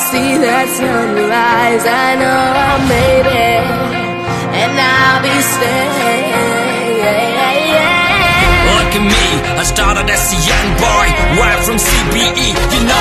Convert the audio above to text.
see that sunrise, I know I made it, and I'll be staying. Look at me, I started as a young boy, right from CBE. You know